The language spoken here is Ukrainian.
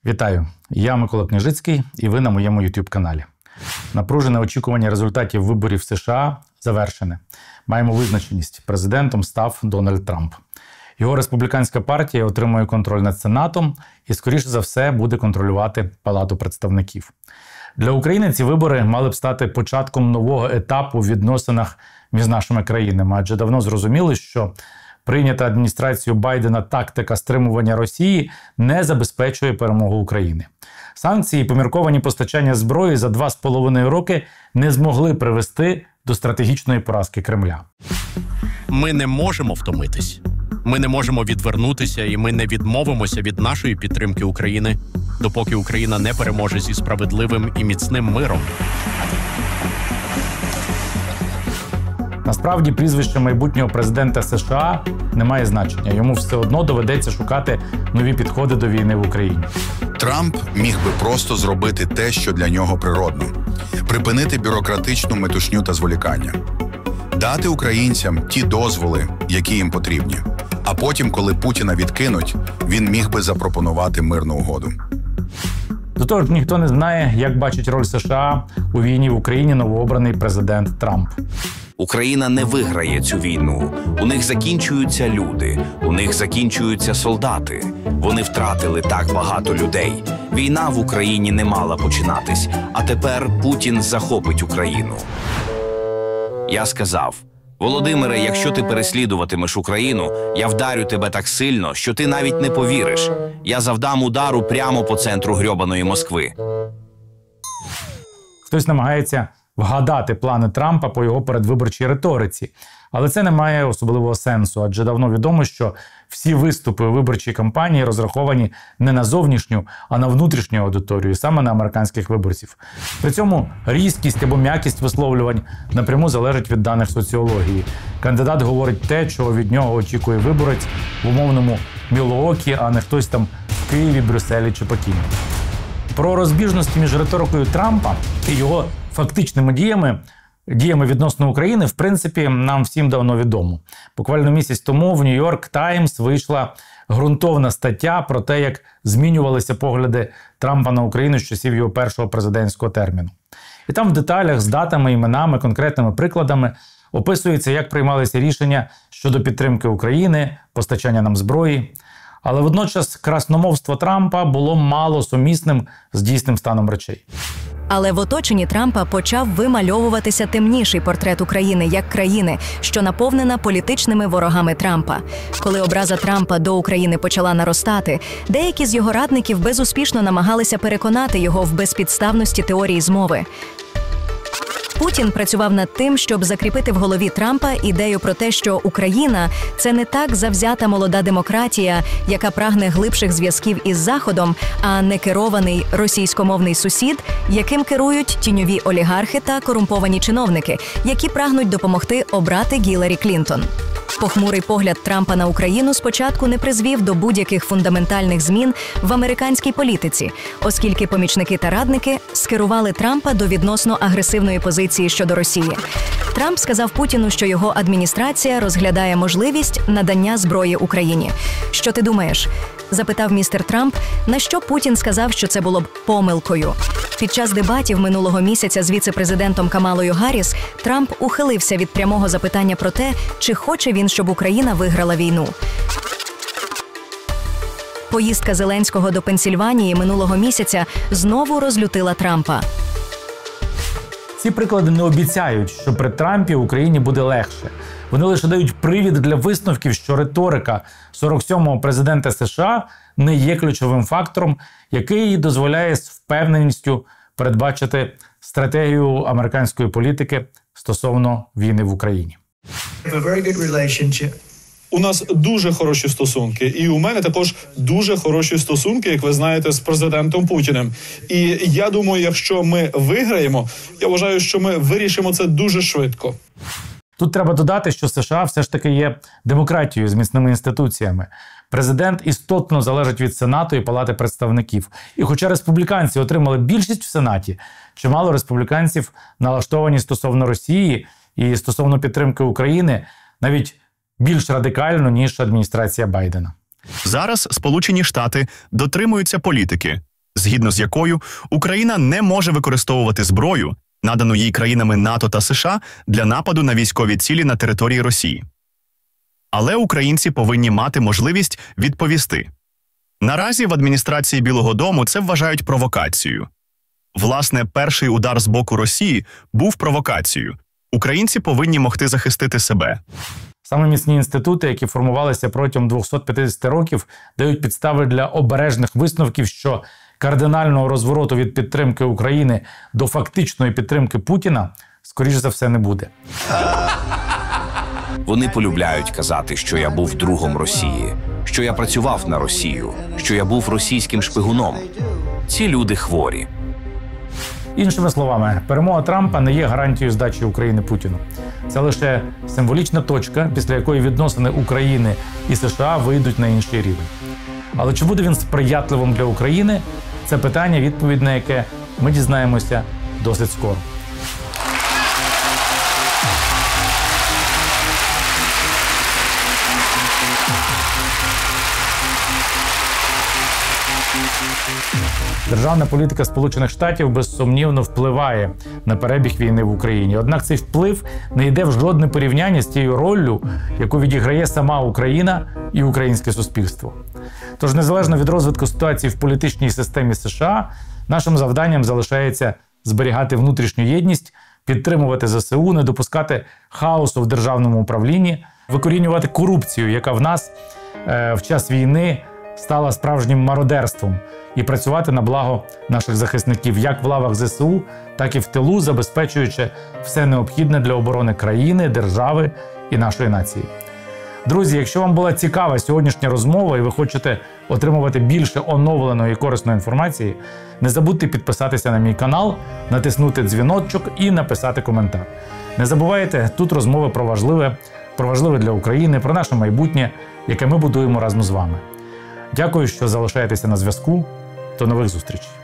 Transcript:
Вітаю! Я Микола Княжицький і ви на моєму YouTube-каналі. Напружене очікування результатів виборів в США завершене. Маємо визначеність. Президентом став Дональд Трамп. Його республіканська партія отримує контроль над Сенатом і, скоріше за все, буде контролювати Палату представників. Для України ці вибори мали б стати початком нового етапу в відносинах між нашими країнами, адже давно зрозуміли, що прийнята адміністрацією Байдена тактика стримування Росії не забезпечує перемогу України. Санкції і помірковані постачання зброї за 2,5 роки не змогли привести до стратегічної поразки Кремля. Ми не можемо втомитись. Ми не можемо відвернутися і ми не відмовимося від нашої підтримки України, допоки Україна не переможе зі справедливим і міцним миром. Насправді, прізвище майбутнього президента США не має значення. Йому все одно доведеться шукати нові підходи до війни в Україні. Трамп міг би просто зробити те, що для нього природно. Припинити бюрократичну метушню та зволікання. Дати українцям ті дозволи, які їм потрібні. А потім, коли Путіна відкинуть, він міг би запропонувати мирну угоду. До того ж, ніхто не знає, як бачить роль США у війні в Україні новообраний президент Трамп. Україна не виграє цю війну. У них закінчуються люди, у них закінчуються солдати. Вони втратили так багато людей. Війна в Україні не мала починатись, а тепер Путін захопить Україну. Я сказав: Володимире, якщо ти переслідуватимеш Україну, я вдарю тебе так сильно, що ти навіть не повіриш. Я завдам удару прямо по центру грьобаної Москви. Хтось намагається вгадати плани Трампа по його передвиборчій риториці. Але це не має особливого сенсу, адже давно відомо, що всі виступи у виборчій кампанії розраховані не на зовнішню, а на внутрішню аудиторію, саме на американських виборців. При цьому різкість або м'якість висловлювань напряму залежить від даних соціології. Кандидат говорить те, чого від нього очікує виборець в умовному Мілуокі, а не хтось там в Києві, Брюсселі чи Пекіні. Про розбіжності між риторикою Трампа і його фактичними діями відносно України, в принципі, нам всім давно відомо. Буквально місяць тому в Нью-Йорк Таймс вийшла ґрунтовна стаття про те, як змінювалися погляди Трампа на Україну з часів його першого президентського терміну. І там в деталях з датами, іменами, конкретними прикладами описується, як приймалися рішення щодо підтримки України, постачання нам зброї. Але водночас красномовство Трампа було мало сумісним з дійсним станом речей. Але в оточенні Трампа почав вимальовуватися темніший портрет України як країни, що наповнена політичними ворогами Трампа. Коли образа Трампа до України почала наростати, деякі з його радників безуспішно намагалися переконати його в безпідставності теорії змови. Путін працював над тим, щоб закріпити в голові Трампа ідею про те, що Україна – це не так завзята молода демократія, яка прагне глибших зв'язків із Заходом, а не керований російськомовний сусід, яким керують тіньові олігархи та корумповані чиновники, які прагнуть допомогти обрати Гіларі Клінтон. Похмурий погляд Трампа на Україну спочатку не призвів до будь-яких фундаментальних змін в американській політиці, оскільки помічники та радники скерували Трампа до відносно агресивної позиції щодо Росії. Трамп сказав Путіну, що його адміністрація розглядає можливість надання зброї Україні. «Що ти думаєш?» – запитав містер Трамп, на що Путін сказав, що це було б помилкою. Під час дебатів минулого місяця з віце-президентом Камалою Гарріс Трамп ухилився від прямого запитання про те, чи хоче він, щоб Україна виграла війну. Поїздка Зеленського до Пенсільванії минулого місяця знову розлютила Трампа. Ці приклади не обіцяють, що при Трампі Україні буде легше. Вони лише дають привід для висновків, що риторика 47-го президента США не є ключовим фактором, який дозволяє з впевненістю передбачити стратегію американської політики стосовно війни в Україні. У нас дуже хороші стосунки. І у мене також дуже хороші стосунки, як ви знаєте, з президентом Путіним. І я думаю, якщо ми виграємо, я вважаю, що ми вирішимо це дуже швидко. Тут треба додати, що США все ж таки є демократією з міцними інституціями. Президент істотно залежить від Сенату і Палати представників. І хоча республіканці отримали більшість в Сенаті, чимало республіканців налаштовані стосовно Росії і стосовно підтримки України навіть більш радикально, ніж адміністрація Байдена. Зараз Сполучені Штати дотримуються політики згідно з якою Україна не може використовувати зброю, надану їй країнами НАТО та США, для нападу на військові цілі на території Росії. Але українці повинні мати можливість відповісти. Наразі в адміністрації Білого дому це вважають провокацією. Власне, перший удар з боку Росії був провокацією. Українці повинні могти захистити себе. Саме міцні інститути, які формувалися протягом 250 років, дають підстави для обережних висновків, що кардинального розвороту від підтримки України до фактичної підтримки Путіна, скоріш за все, не буде. Вони полюбляють казати, що я був другом Росії, що я працював на Росію, що я був російським шпигуном. Ці люди хворі. Іншими словами, перемога Трампа не є гарантією здачі України Путіну. Це лише символічна точка, після якої відносини України і США вийдуть на інший рівень. Але чи буде він сприятливим для України – це питання, відповідь на яке ми дізнаємося досить скоро. Державна політика Сполучених Штатів безсумнівно впливає на перебіг війни в Україні. Однак цей вплив не йде в жодне порівняння з тією роллю, яку відіграє сама Україна і українське суспільство. Тож, незалежно від розвитку ситуації в політичній системі США, нашим завданням залишається зберігати внутрішню єдність, підтримувати ЗСУ, не допускати хаосу в державному управлінні, викорінювати корупцію, яка в нас в час війни стала справжнім мародерством, і працювати на благо наших захисників як в лавах ЗСУ, так і в тилу, забезпечуючи все необхідне для оборони країни, держави і нашої нації. Друзі, якщо вам була цікава сьогоднішня розмова і ви хочете отримувати більше оновленої і корисної інформації, не забудьте підписатися на мій канал, натиснути дзвіночок і написати коментар. Не забувайте, тут розмови про важливе для України, про наше майбутнє, яке ми будуємо разом з вами. Дякую, що залишаєтеся на зв'язку. До нових зустрічей.